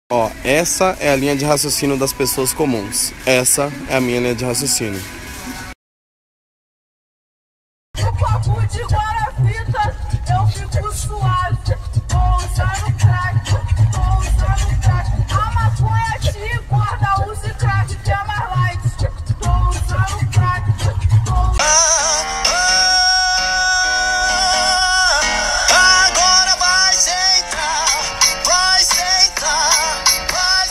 Ó, essa é a linha de raciocínio das pessoas comuns. Essa é a minha linha de raciocínio. O papo de Guarafita, eu fico suave. Vou usar no crack, vou usar no crack. A maconha te engorda, use crack, que é mais light. Vou usar no crack, vou usar. Agora vai sentar, vai sentar, vai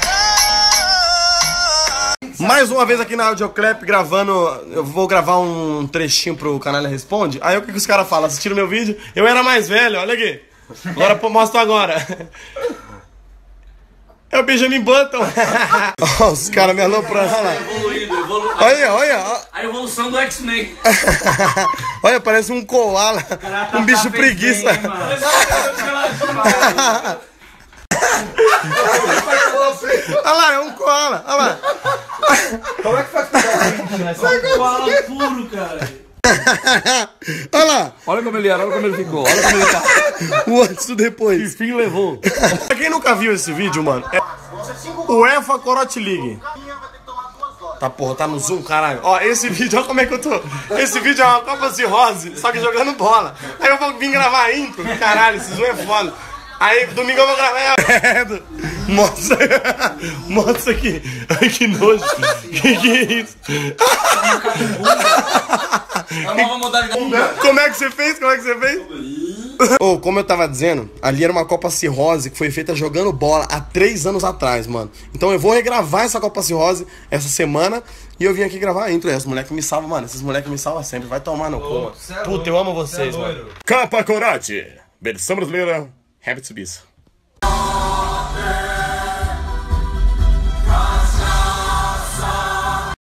sentar. Mais uma vez aqui na Audioclap gravando. Eu vou gravar um trechinho pro Canalha Responde. Aí o que os caras falam? Assistiram meu vídeo? Eu era mais velho, olha aqui. Agora mostro agora. É o Benjamin Button. Ó, os caras me aloprando. Olha lá. Olha. A evolução do X-Men. Olha, parece um koala. Um bicho preguiça. Olha lá, é um koala. Olha lá. Como é que faz pra Koala puro, cara. Olha lá. Olha como ele era, olha como ele ficou, olha como ele tá. O antes e o depois. Fim levou. Pra quem nunca viu esse vídeo, mano, é o UEFA Corote League. Tá, porra, tá no zoom, caralho. Ó, esse vídeo, olha como é que eu tô. Esse vídeo é uma Copa Cirrose, só que jogando bola. Aí eu vou vir gravar a intro. Caralho, esse zoom é foda. Aí, domingo eu vou gravar. Mostra aqui. Ai, que nojo. Que é isso? A nova modalidade. Como é que você fez? Ô, como eu tava dizendo, ali era uma Copa Cirrose que foi feita jogando bola há 3 anos atrás, mano. Então eu vou regravar essa Copa Cirrose essa semana e eu vim aqui gravar a intro. Esses moleques me salvam, mano. Esses moleques me salvam sempre. Vai tomar no cu, mano. Puta, eu amo vocês, mano. Capa Corote, versão brasileira, Rabbit Subiço.